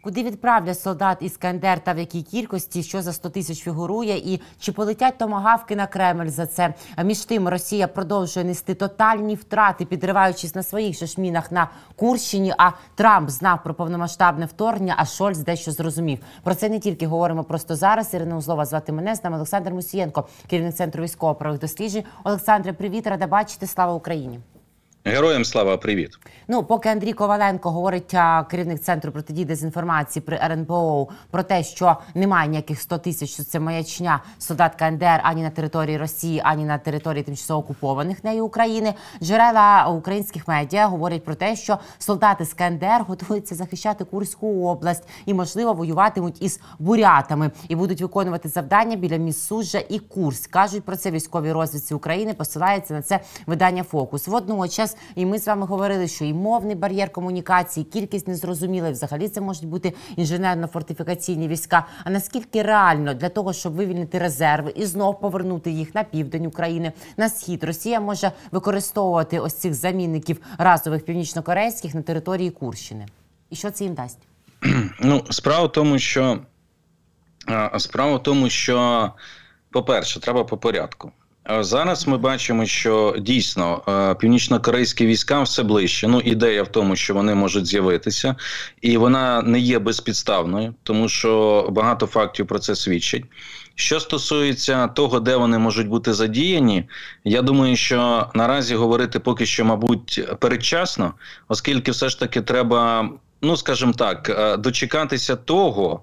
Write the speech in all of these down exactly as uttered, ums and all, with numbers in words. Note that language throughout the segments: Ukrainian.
Куди відправлять солдат Іскандер та в якій кількості, що за сто тисяч фігурує і чи полетять томагавки на Кремль за це? А між тим Росія продовжує нести тотальні втрати, підриваючись на своїх же ж мінах на Курщині, а Трамп знав про повномасштабне вторгнення, а Шольц дещо зрозумів. Про це не тільки говоримо просто зараз. Ірина Узлова звати мене, з нами Олександр Мусієнко, керівник Центру військово-правових досліджень. Олександре, привіт, рада бачити, слава Україні. Героям слава, привіт. Ну, поки Андрій Коваленко говорить, керівник Центру протидії дезінформації при ер ен бе о, про те, що немає ніяких сто тисяч, що це маячня солдат ка ен де ер ані на території Росії, ані на території тимчасово окупованих нею України. Джерела українських медіа говорять про те, що солдати з ка ен де ер готуються захищати Курську область і, можливо, воюватимуть із бурятами і будуть виконувати завдання біля міст Суджа і Курськ. Кажуть про це військовій розвідці України, посилається на це видання «Фокус». Водночас і ми з вами говорили, що і мовний бар'єр комунікації, кількість незрозуміла, і взагалі це можуть бути інженерно-фортифікаційні війська. А наскільки реально для того, щоб вивільнити резерви і знов повернути їх на південь України, на схід, Росія може використовувати ось цих замінників разових північно-корейських на території Курщини? І що це їм дасть? Ну, справа в тому, що, справа в тому, що, по-перше, треба по порядку. Зараз ми бачимо, що дійсно північно-корейські війська все ближче. Ну, ідея в тому, що вони можуть з'явитися, і вона не є безпідставною, тому що багато фактів про це свідчать. Що стосується того, де вони можуть бути задіяні, я думаю, що наразі говорити поки що, мабуть, передчасно, оскільки все ж таки треба, ну, скажімо так, дочекатися того,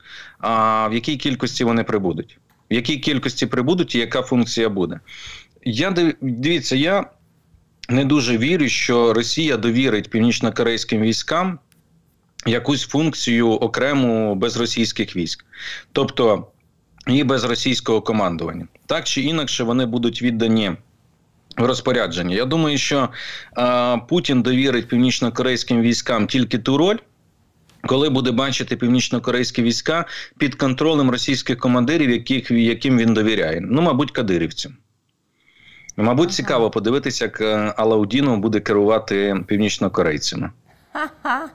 в якій кількості вони прибудуть. В якій кількості прибудуть і яка функція буде. Я, дивіться, я не дуже вірю, що Росія довірить північно-корейським військам якусь функцію окрему без російських військ. Тобто і без російського командування. Так чи інакше вони будуть віддані в розпорядження. Я думаю, що е, Путін довірить північно-корейським військам тільки ту роль, коли буде бачити північно-корейські війська під контролем російських командирів, яких, яким він довіряє. Ну, мабуть, кадирівцям. Мабуть, ага. Цікаво подивитися, як Алаудінов буде керувати північно-корейцями. Ага.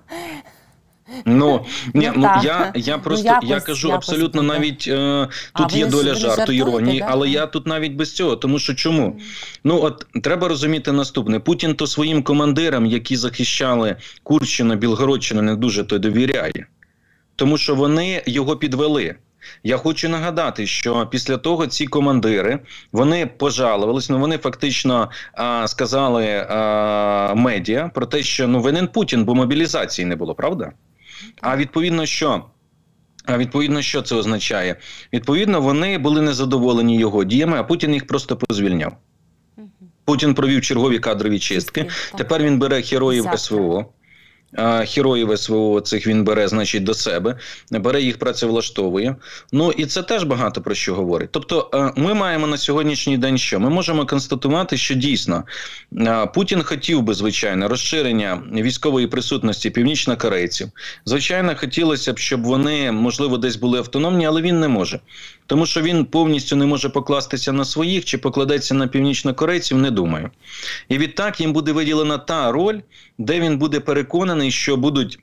Ну, ні, ну я, я просто, ну, якось, я кажу якось, абсолютно якось, навіть, е, тут а є доля жарту, іронії, да? Але я тут навіть без цього, тому що чому? Mm. Ну, от, треба розуміти наступне. Путін то своїм командирам, які захищали Курщину, Білгородщину, не дуже то довіряє. Тому що вони його підвели. Я хочу нагадати, що після того ці командири, вони пожалувались, ну вони фактично а, сказали а, медіа про те, що ну винен Путін, бо мобілізації не було, правда? А відповідно що? А відповідно, що це означає? Відповідно, вони були незадоволені його діями, а Путін їх просто позвільняв. Путін провів чергові кадрові чистки, тепер він бере героїв ес ве о. Героїв ес ве о цих він бере, значить, до себе, бере їх, працевлаштовує. Ну, і це теж багато про що говорить. Тобто, ми маємо на сьогоднішній день що? Ми можемо констатувати, що дійсно Путін хотів би, звичайно, розширення військової присутності північнокорейців. Звичайно, хотілося б, щоб вони, можливо, десь були автономні, але він не може. Тому що він повністю не може покластися на своїх, чи покладеться на північнокорейців, не думаю. І відтак їм буде виділена та роль, де він буде переконаний, що будуть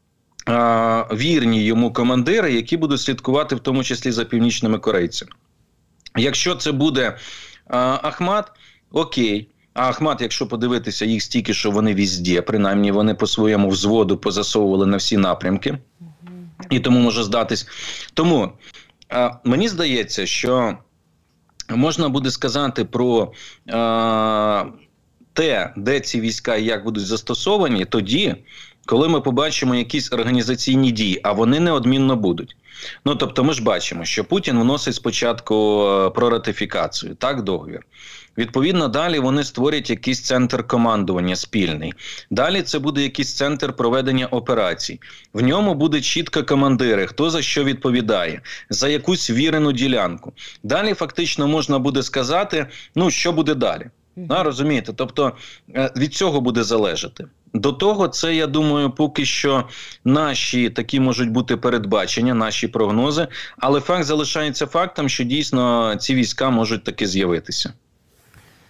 а, вірні йому командири, які будуть слідкувати в тому числі за північними корейцями. Якщо це буде а, Ахмат, окей. А Ахмат, якщо подивитися, їх стільки, що вони візде, принаймні вони по своєму взводу позасовували на всі напрямки. І тому може здатись. Тому а, мені здається, що можна буде сказати про а, те, де ці війська і як будуть застосовані, тоді, коли ми побачимо якісь організаційні дії, а вони неодмінно будуть. Ну, тобто ми ж бачимо, що Путін вносить спочатку про ратифікацію, так, договір. Відповідно, далі вони створять якийсь центр командування спільний. Далі це буде якийсь центр проведення операцій. В ньому буде чітко командири, хто за що відповідає, за якусь вірену ділянку. Далі фактично можна буде сказати, ну, що буде далі. А, розумієте? Тобто від цього буде залежати. До того це, я думаю, поки що наші такі можуть бути передбачення, наші прогнози, але факт залишається фактом, що дійсно ці війська можуть таки з'явитися.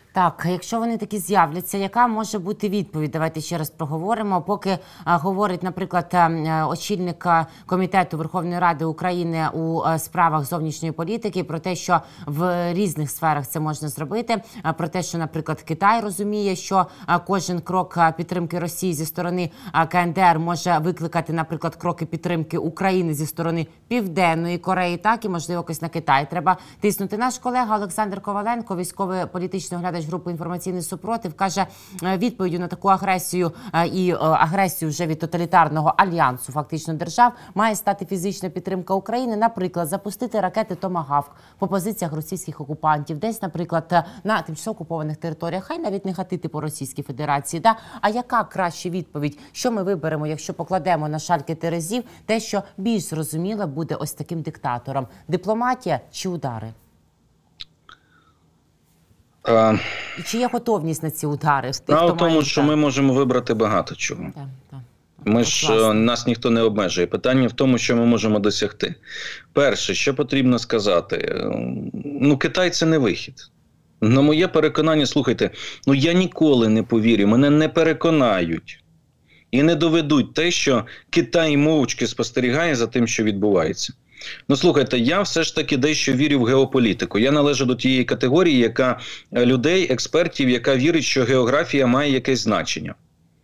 Так, якщо вони такі з'являться, яка може бути відповідь? Давайте ще раз проговоримо. Поки а, говорить, наприклад, а, очільник Комітету Верховної Ради України у а, справах зовнішньої політики про те, що в різних сферах це можна зробити, а, про те, що, наприклад, Китай розуміє, що а, кожен крок а, підтримки Росії зі сторони а, КНДР може викликати, наприклад, кроки підтримки України зі сторони Південної Кореї, так, і, можливо, якось на Китай треба тиснути. Наш колега Олександр Коваленко, військовий політичний оглядач групи «Інформаційний супротив», каже, відповіддю на таку агресію і агресію вже від тоталітарного альянсу фактично держав має стати фізична підтримка України, наприклад, запустити ракети «Томагавк» по позиціях російських окупантів, десь, наприклад, на тимчасово окупованих територіях, хай навіть не хатити по Російській Федерації. Да? А яка краща відповідь? Що ми виберемо, якщо покладемо на шальки терезів те, що більш зрозуміло буде ось таким диктатором? Дипломатія чи удари? А, І чи є готовність на ці удари? Справа в тому, що ми можемо вибрати багато чого. Так, так. Ми ж, нас ніхто не обмежує. Питання в тому, що ми можемо досягти. Перше, що потрібно сказати, ну, Китай – це не вихід. На моє переконання, слухайте, ну я ніколи не повірю, мене не переконають і не доведуть те, що Китай мовчки спостерігає за тим, що відбувається. Ну, слухайте, я все ж таки дещо вірю в геополітику. Я належу до тієї категорії, яка людей, експертів, яка вірить, що географія має якесь значення.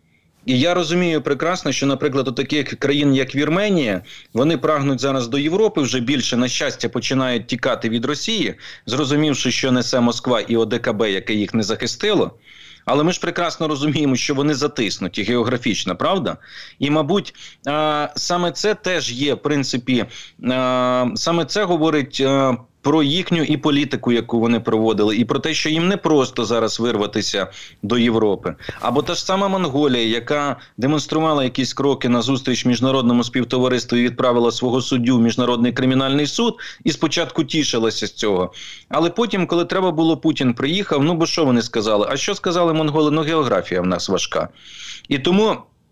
І я розумію прекрасно, що, наприклад, у таких країн, як Вірменія, вони прагнуть зараз до Європи, вже більше, на щастя, починають тікати від Росії, зрозумівши, що несе Москва і О Де Ка Бе, яке їх не захистило. Але ми ж прекрасно розуміємо, що вони затиснуті географічно, правда? І, мабуть, саме це теж є, в принципі, саме це говорить про їхню і політику, яку вони проводили, і про те, що їм не просто зараз вирватися до Європи. Або та ж сама Монголія, яка демонструвала якісь кроки назустріч міжнародному співтовариству і відправила свого суддю в Міжнародний кримінальний суд, і спочатку тішилася з цього. Але потім, коли треба було, Путін приїхав, ну бо що вони сказали? А що сказали монголи? Ну, географія в нас важка. І тому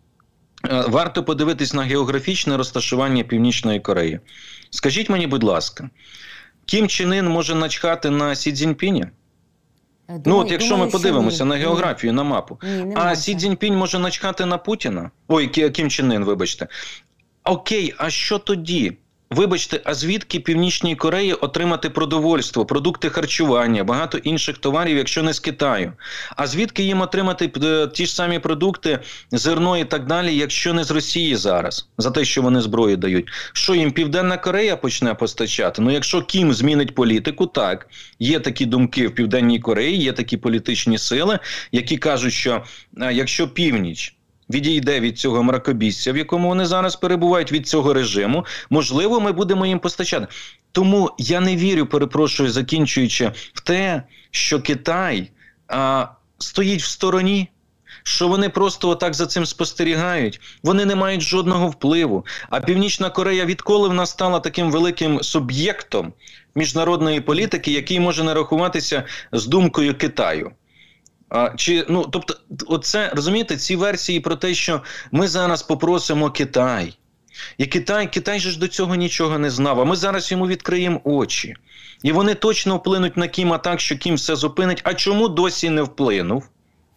е, варто подивитись на географічне розташування Північної Кореї. Скажіть мені, будь ласка, Кім Чен Ін може начхати на Сі Цзіньпіня? Думаю, ну от якщо думаю, ми подивимося на географію, ні. на мапу. Ні, а може. Сі Цзіньпінь може начхати на Путіна? Ой, Кім Чен Ін, вибачте. Окей, а що тоді? Вибачте, а звідки Північній Кореї отримати продовольство, продукти харчування, багато інших товарів, якщо не з Китаю? А звідки їм отримати ті ж самі продукти, зерно і так далі, якщо не з Росії зараз, за те, що вони зброю дають? Що їм Південна Корея почне постачати? Ну, якщо Кім змінить політику, так, є такі думки в Південній Кореї, є такі політичні сили, які кажуть, що якщо Північ відійде від цього мракобісся, в якому вони зараз перебувають, від цього режиму, можливо, ми будемо їм постачати. Тому я не вірю, перепрошую, закінчуючи, в те, що Китай а, стоїть в стороні, що вони просто отак за цим спостерігають. Вони не мають жодного впливу. А Північна Корея відколи в нас стала таким великим суб'єктом міжнародної політики, який може не рахуватися з думкою Китаю. А, чи, ну, тобто, оце, розумієте, ці версії про те, що ми зараз попросимо Китай. І Китай, Китай же ж до цього нічого не знав, а ми зараз йому відкриємо очі. І вони точно вплинуть на Кіма так, що Кім все зупинить. А чому досі не вплинув?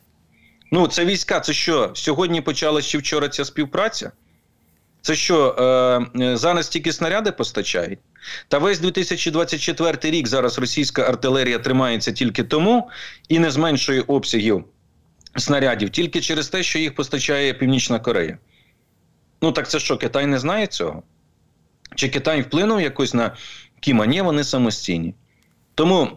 Ну, це війська, це що, сьогодні почалась чи вчора ця співпраця? Це що, е, зараз тільки снаряди постачають? Та весь дві тисячі двадцять четвертий рік зараз російська артилерія тримається тільки тому і не зменшує обсягів снарядів, тільки через те, що їх постачає Північна Корея. Ну так це що, Китай не знає цього? Чи Китай вплинув якось на Кіма? Ні, вони самостійні. Тому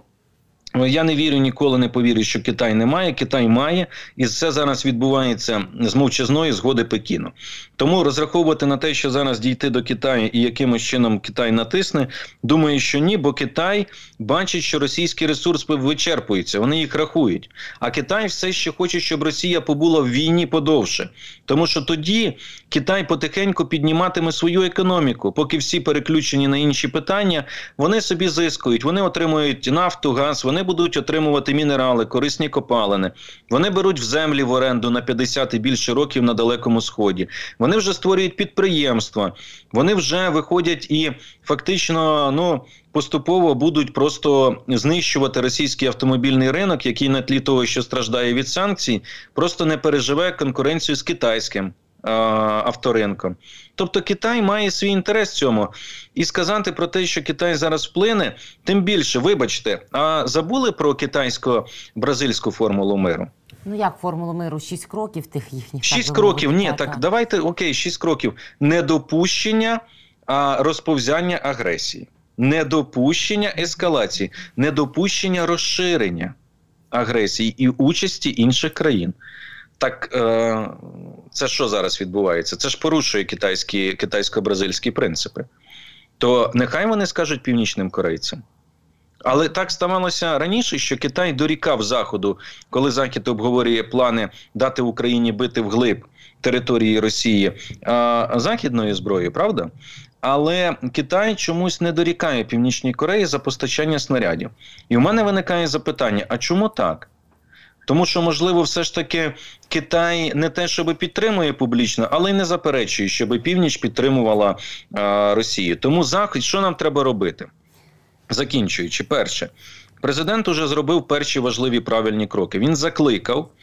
я не вірю, ніколи не повірю, що Китай не має. Китай має, і це зараз відбувається з мовчазної згоди Пекіну. Тому розраховувати на те, що зараз дійти до Китаю і якимось чином Китай натисне, думаю, що ні, бо Китай бачить, що російські ресурси вичерпуються, вони їх рахують. А Китай все ще хоче, щоб Росія побула в війні подовше. Тому що тоді Китай потихеньку підніматиме свою економіку. Поки всі переключені на інші питання, вони собі зискують, вони отримують нафту, газ, вони вони будуть отримувати мінерали, корисні копалини. Вони беруть в землі в оренду на п'ятдесят і більше років на Далекому Сході. Вони вже створюють підприємства. Вони вже виходять і фактично, ну, поступово будуть просто знищувати російський автомобільний ринок, який на тлі того, що страждає від санкцій, просто не переживе конкуренцію з китайським авторинком. Тобто Китай має свій інтерес в цьому. І сказати про те, що Китай зараз вплине, тим більше, вибачте, а забули про китайсько-бразильську формулу миру? Ну як формулу миру? Шість кроків тих їхніх? Шість кроків, ні, так давайте, окей, шість кроків. Недопущення а, розповзяння агресії, недопущення ескалації, недопущення розширення агресії і участі інших країн. Так, е, це що зараз відбувається? Це ж порушує китайські, китайсько-бразильські принципи. То нехай вони скажуть північним корейцям. Але так ставалося раніше, що Китай дорікав Заходу, коли Захід обговорює плани дати Україні бити вглиб території Росії а, західною зброєю, правда? Але Китай чомусь не дорікає Північній Кореї за постачання снарядів. І в мене виникає запитання, а чому так? Тому що, можливо, все ж таки Китай не те, щоб підтримує публічно, але й не заперечує, щоб північ підтримувала а, Росію. Тому Захід, що нам треба робити? Закінчуючи, перше, президент уже зробив перші важливі правильні кроки. Він закликав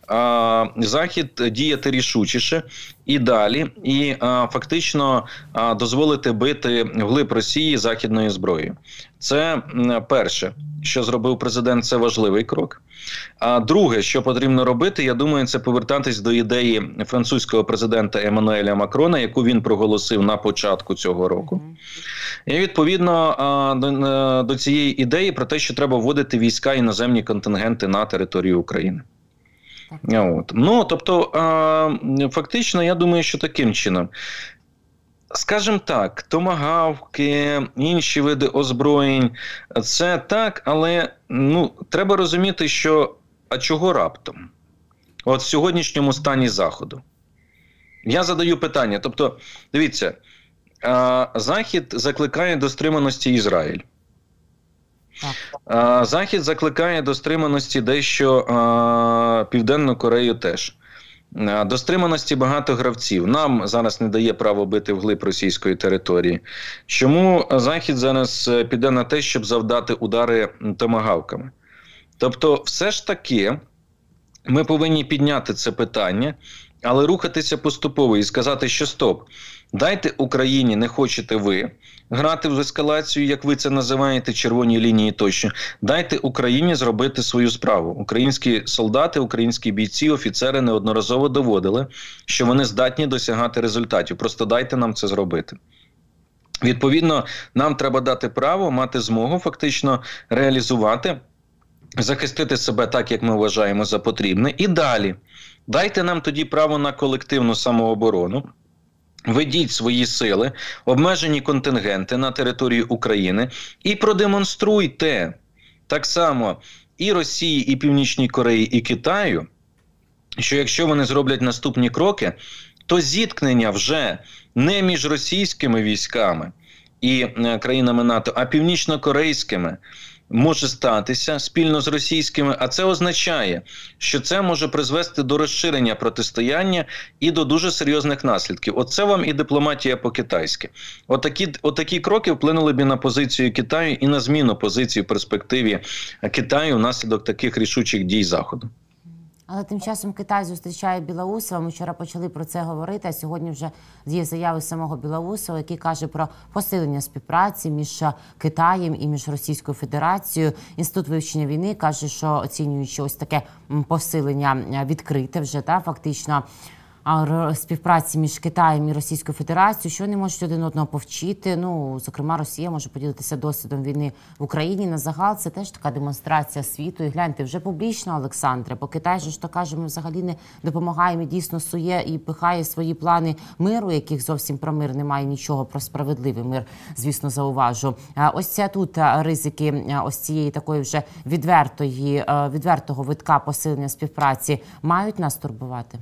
а, Захід діяти рішучіше і далі, і а, фактично а, дозволити бити вглиб Росії західною зброєю. Це м, перше, що зробив президент, це важливий крок. А друге, що потрібно робити, я думаю, це повертатись до ідеї французького президента Еммануеля Макрона, яку він проголосив на початку цього року. І відповідно до, до цієї ідеї про те, що треба вводити війська, іноземні контингенти на територію України. От. Ну, тобто, фактично, я думаю, що таким чином. Скажімо так, томагавки, інші види озброєнь – це так, але ну, треба розуміти, що а чого раптом? От в сьогоднішньому стані Заходу. Я задаю питання. Тобто, дивіться, Захід закликає до стриманості Ізраїль. Захід закликає до стриманості дещо Південну Корею теж. До стриманості багато гравців. Нам зараз не дає право бити вглиб російської території. Чому Захід зараз піде на те, щоб завдати удари томагавками? Тобто, все ж таки, ми повинні підняти це питання, але рухатися поступово і сказати, що стоп, дайте Україні, не хочете ви, грати в ескалацію, як ви це називаєте, червоні лінії тощо. Дайте Україні зробити свою справу. Українські солдати, українські бійці, офіцери неодноразово доводили, що вони здатні досягати результатів. Просто дайте нам це зробити. Відповідно, нам треба дати право, мати змогу фактично реалізувати, захистити себе так, як ми вважаємо за потрібне. І далі. Дайте нам тоді право на колективну самооборону. Ведіть свої сили, обмежені контингенти на території України і продемонструйте так само і Росії, і Північній Кореї, і Китаю, що якщо вони зроблять наступні кроки, то зіткнення вже не між російськими військами і країнами НАТО, а північно-корейськими може статися спільно з російськими, а це означає, що це може призвести до розширення протистояння і до дуже серйозних наслідків. Оце вам і дипломатія по-китайськи. Отакі, отакі кроки вплинули б і на позицію Китаю, і на зміну позиції в перспективі Китаю внаслідок таких рішучих дій Заходу. Але тим часом Китай зустрічає Білоусова. Ми вчора почали про це говорити, а сьогодні вже є заяви самого Білоусова, який каже про посилення співпраці між Китаєм і між Російською Федерацією. Інститут вивчення війни каже, що оцінюючи ось таке посилення відкрите вже, та, фактично, співпраці між Китаєм і Російською Федерацією, що вони можуть один одного повчити. Ну, зокрема, Росія може поділитися досвідом війни в Україні. На загал це теж така демонстрація світу. І гляньте, вже публічно, Олександре, бо Китай же ж то каже, ми взагалі не допомагаємо і дійсно сує і пихає свої плани миру, яких зовсім про мир немає нічого, про справедливий мир, звісно, зауважу. Ось це тут ризики ось цієї такої вже відвертої, відвертого витка посилення співпраці мають нас турбувати?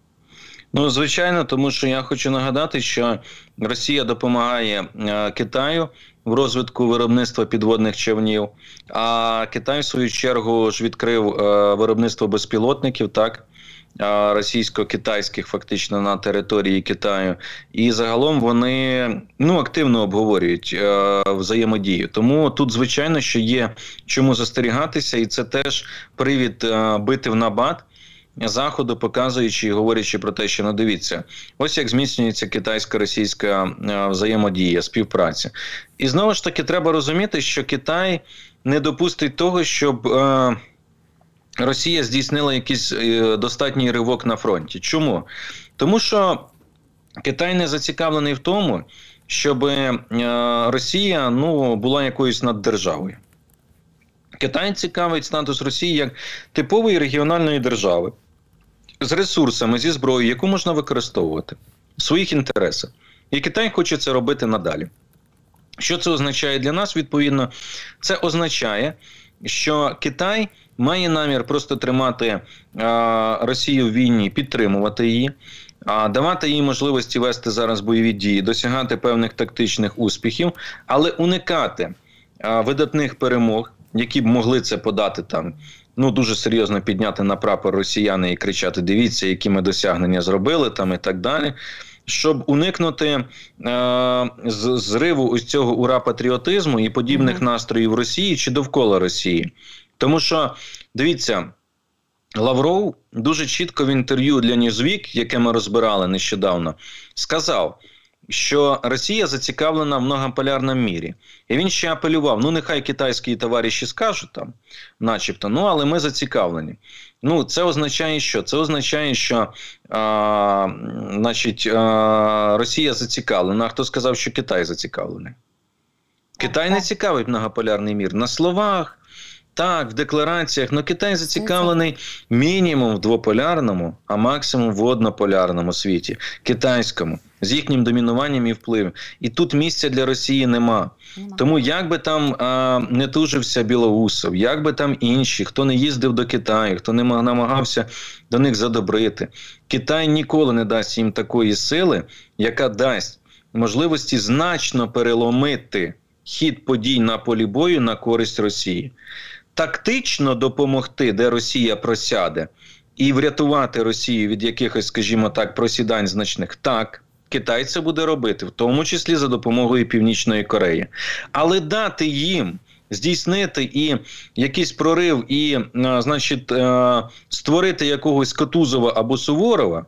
Ну, звичайно, тому що я хочу нагадати, що Росія допомагає е, Китаю в розвитку виробництва підводних човнів, а Китай, в свою чергу, ж відкрив е, виробництво безпілотників, так, е, російсько-китайських фактично на території Китаю. І загалом вони, ну, активно обговорюють е, взаємодію. Тому тут, звичайно, що є чому застерігатися, і це теж привід е, бити в набат Заходу, показуючи і говорячи про те, що, ну, дивіться, ось як зміцнюється китайсько-російська е, взаємодія, співпраця. І знову ж таки треба розуміти, що Китай не допустить того, щоб е, Росія здійснила якийсь е, достатній ривок на фронті. Чому? Тому що Китай не зацікавлений в тому, щоб е, Росія, ну, була якоюсь наддержавою. Китай цікавить статус Росії як типової регіональної держави з ресурсами, зі зброєю, яку можна використовувати в своїх інтересах. І Китай хоче це робити надалі. Що це означає для нас? Відповідно, це означає, що Китай має намір просто тримати а, Росію в війні, підтримувати її, а, давати їй можливості вести зараз бойові дії, досягати певних тактичних успіхів, але уникати а, видатних перемог, які б могли це подати там, ну, дуже серйозно підняти на прапор росіяни і кричати: дивіться, які ми досягнення зробили там і так далі, щоб уникнути е- зриву ось цього ура-патріотизму і подібних mm-hmm. настроїв в Росії чи довкола Росії. Тому що, дивіться, Лавров дуже чітко в інтерв'ю для Newsweek, яке ми розбирали нещодавно, сказав, що Росія зацікавлена в многополярному мірі. І він ще апелював: ну, нехай китайські товариші скажуть там, начебто, ну, але ми зацікавлені. Ну, це означає що? Це означає, що а, значить, а, Росія зацікавлена. А хто сказав, що Китай зацікавлений? Китай не цікавить многополярний мір. На словах, так, в деклараціях, але Китай зацікавлений мінімум в двополярному, а максимум в однополярному світі, китайському, з їхнім домінуванням і впливом. І тут місця для Росії нема. нема. Тому як би там а, не тужився Білоусов, як би там інші, хто не їздив до Китаю, хто не намагався до них задобрити, Китай ніколи не дасть їм такої сили, яка дасть можливості значно переломити хід подій на полі бою на користь Росії. Тактично допомогти, де Росія просяде, і врятувати Росію від якихось, скажімо так, просідань значних, так, Китай це буде робити, в тому числі за допомогою Північної Кореї. Але дати їм здійснити і якийсь прорив, і, значить, створити якогось Кутузова або Суворова,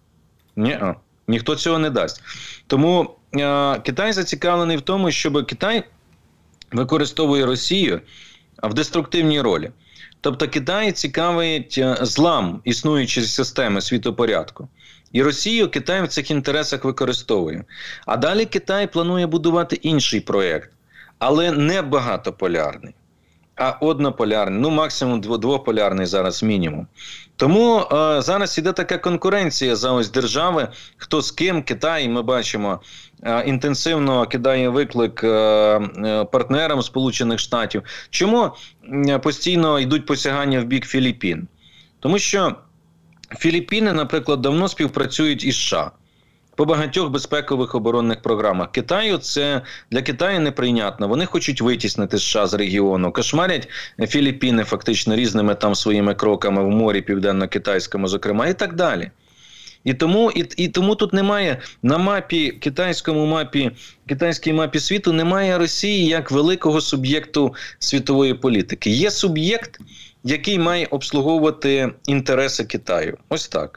ні, ніхто цього не дасть. Тому Китай зацікавлений в тому, щоб Китай використовує Росію в деструктивній ролі. Тобто Китай цікавить злам існуючої системи світопорядку. І Росію Китай в цих інтересах використовує. А далі Китай планує будувати інший проєкт, але не багатополярний, а однополярний, ну максимум двополярний зараз мінімум. Тому е, зараз іде така конкуренція за ось держави, хто з ким. Китай, ми бачимо, е, інтенсивно кидає виклик е, е, партнерам Сполучених Штатів. Чому е, постійно йдуть посягання в бік Філіппін? Тому що Філіппіни, наприклад, давно співпрацюють із США по багатьох безпекових оборонних програмах. Китаю це для Китаю неприйнятно. Вони хочуть витіснити США з регіону, кошмарять Філіппіни фактично різними там своїми кроками в морі південно-китайському, зокрема, і так далі. І тому, і, і тому тут немає на мапі, китайському мапі, китайській мапі світу немає Росії як великого суб'єкту світової політики. Є суб'єкт, який має обслуговувати інтереси Китаю. Ось так.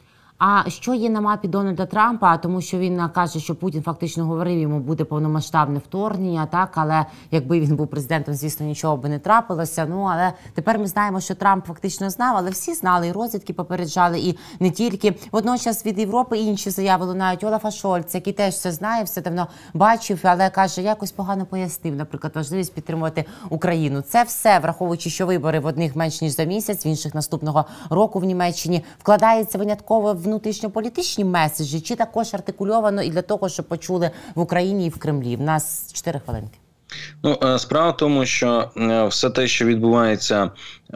А що є на мапі Дональда Трампа? Тому що він каже, що Путін фактично говорив, йому буде повномасштабне вторгнення, так? Але якби він був президентом, звісно, нічого би не трапилося. Ну, але тепер ми знаємо, що Трамп фактично знав, але всі знали, і розвідки попереджали, і не тільки. Водночас від Європи інші заяви лунають. Олафа Шольца, який теж все знає, все давно бачив, але каже, якось погано пояснив, наприклад, важливість підтримувати Україну. Це все, враховуючи, що вибори в одних менш ніж за місяць, в інших наступного року в Німеччині, вкладається винятково в внутрішньополітичні меседжі, чи також артикульовано і для того, щоб почули в Україні і в Кремлі? В нас чотири хвилинки. Ну, справа в тому, що все те, що відбувається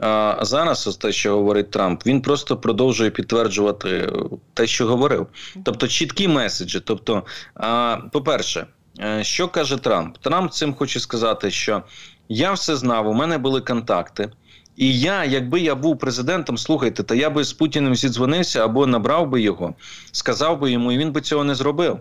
зараз, ось те, що говорить Трамп, він просто продовжує підтверджувати те, що говорив. Тобто чіткі меседжі. Тобто, по-перше, Що каже Трамп? Трамп цим хоче сказати, що я все знав, у мене були контакти. І я, якби я був президентом, слухайте, то я би з Путіним зідзвонився або набрав би його, сказав би йому, і він би цього не зробив.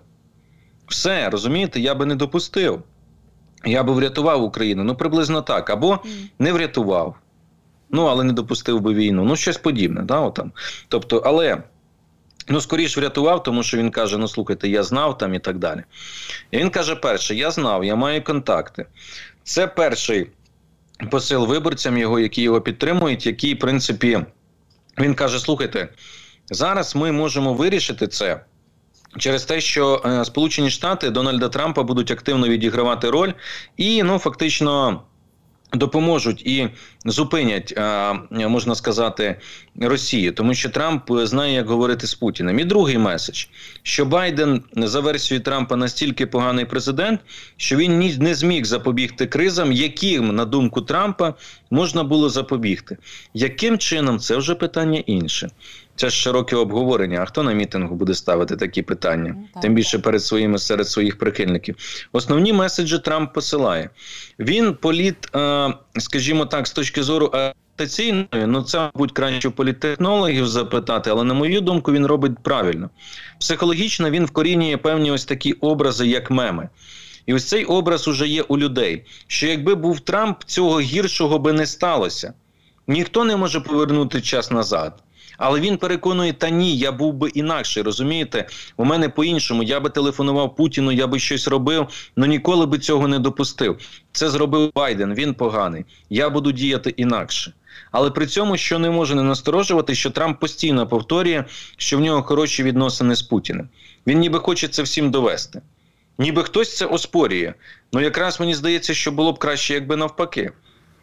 Все, розумієте, я би не допустив. Я би врятував Україну, ну приблизно так. Або не врятував, ну але не допустив би війну. Ну щось подібне, да, отам. Тобто, але, ну скоріш врятував, тому що він каже, ну слухайте, я знав там і так далі. І він каже, перше, я знав, я маю контакти. Це перший посил виборцям його, які його підтримують, які, в принципі, він каже, слухайте, зараз ми можемо вирішити це через те, що е, Сполучені Штати Дональда Трампа будуть активно відігравати роль і, ну, фактично допоможуть і зупинять, е, можна сказати, Росію. Тому що Трамп знає, як говорити з Путіним. І другий меседж, що Байден, за версією Трампа, настільки поганий президент, що він ні, не зміг запобігти кризам, яким, на думку Трампа, можна було запобігти. Яким чином? Це вже питання інше. Це ж широке обговорення. А хто на мітингу буде ставити такі питання? Ну, тим більше перед своїми, серед своїх прихильників. Основні меседжі Трамп посилає. Він політ, е, скажімо так, з точки зору агітаційної, ну це, мабуть, краще у політтехнологів запитати, але на мою думку він робить правильно. Психологічно він вкорінює певні ось такі образи, як меми. І ось цей образ уже є у людей, що якби був Трамп, цього гіршого би не сталося. Ніхто не може повернути час назад. Але він переконує, та ні, я був би інакше, розумієте? У мене по-іншому, я би телефонував Путіну, я би щось робив, але ніколи би цього не допустив. Це зробив Байден, він поганий, я буду діяти інакше. Але при цьому, що не може не насторожувати, що Трамп постійно повторює, що в нього хороші відносини з Путіним. Він ніби хоче це всім довести. Ніби хтось це оспорює. Ну якраз мені здається, що було б краще, якби навпаки.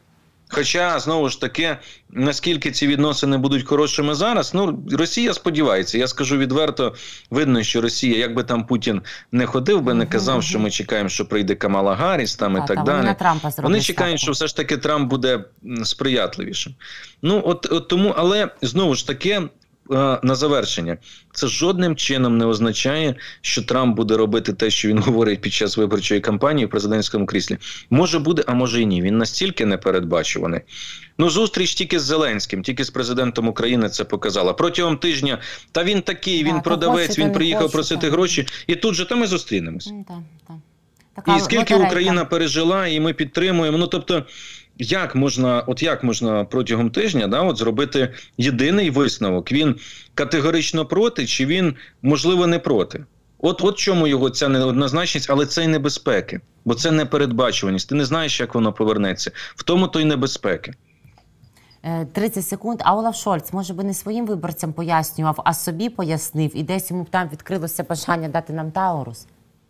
Хоча, знову ж таки, наскільки ці відносини будуть хорошими зараз, ну, Росія сподівається. Я скажу відверто, видно, що Росія, якби там Путін не ходив би, не казав, що ми чекаємо, що прийде Камала Гарріс там а, і так там далі. Вони чекають, ставку. що все ж таки Трамп буде сприятливішим. Ну, от, от тому, але, знову ж таки, на завершення, це жодним чином не означає, що Трамп буде робити те, що він говорить під час виборчої кампанії в президентському кріслі. Може буде, а може і ні. Він настільки непередбачуваний. Ну, зустріч тільки з Зеленським, тільки з президентом України це показала. Протягом тижня, та він такий, він да, продавець, хочете, він приїхав хочете. просити гроші, і тут же, та ми зустрінемось. Да, да. Така і скільки лотерейка. Україна пережила, і ми підтримуємо. Ну, тобто, Як можна, от як можна протягом тижня, да, от зробити єдиний висновок? Він категорично проти, чи він, можливо, не проти? От, от чому його ця неоднозначність, але це й небезпеки. Бо це непередбачуваність. Ти не знаєш, як воно повернеться. В тому то й небезпеки. тридцять секунд. А Олаф Шольц, може би не своїм виборцям пояснював, а собі пояснив, і десь йому там відкрилося бажання дати нам Таурус?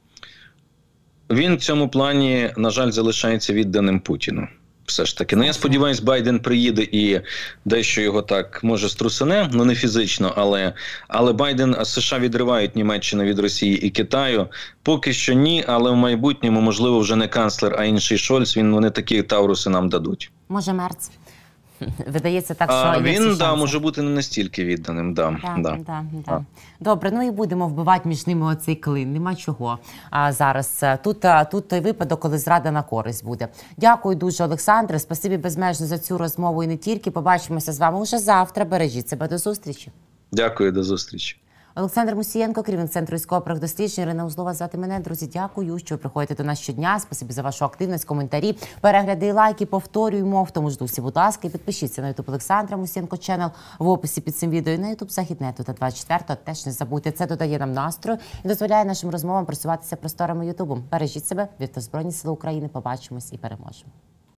Він в цьому плані, на жаль, залишається відданим Путіну. Все ж таки. Ну, я сподіваюся, Байден приїде і дещо його так, може, струсане, ну не фізично, але, але Байден, США відривають Німеччину від Росії і Китаю. Поки що ні, але в майбутньому, можливо, вже не канцлер, а інший Шольц, він, вони такі Тауруси нам дадуть. Може, Мерц? Видається так, що а, він, да, може бути не настільки відданим, да. Да, да. Да, да. Добре, ну і будемо вбивати між ними оцей клин, нема чого а, зараз. Тут, тут той випадок, коли зрада на користь буде. Дякую дуже, Олександре, спасибі безмежно за цю розмову і не тільки. Побачимося з вами уже завтра, бережіть себе, до зустрічі. Дякую, до зустрічі. Олександр Мусієнко, керівник Центру військово-правових досліджень. Ірина Узлова звати мене. Друзі, дякую, що ви приходите до нас щодня. Спасибі за вашу активність, коментарі, перегляди і лайки. Повторюємо в тому ж дусі. Будь ласка, і підпишіться на ютуб Олександра Мусієнко ченел в описі під цим відео і на ютуб Західнету та двадцять четвертого. Теж не забудьте. Це додає нам настрою і дозволяє нашим розмовам просуватися просторами ютубу. Бережіть себе, вірте в Збройні Сили України. Побачимось і переможемо.